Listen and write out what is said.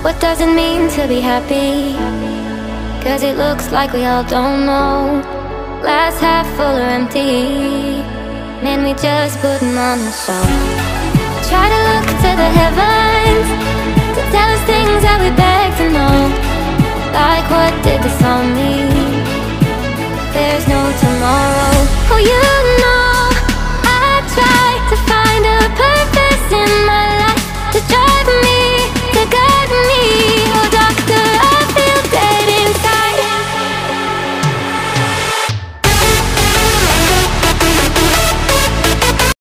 What does it mean to be happy? Cause it looks like we all don't know. Glass half full or empty, man, we just putting on a show. Try to look to the heavens to tell us things that we beg to know. Like what did the song mean?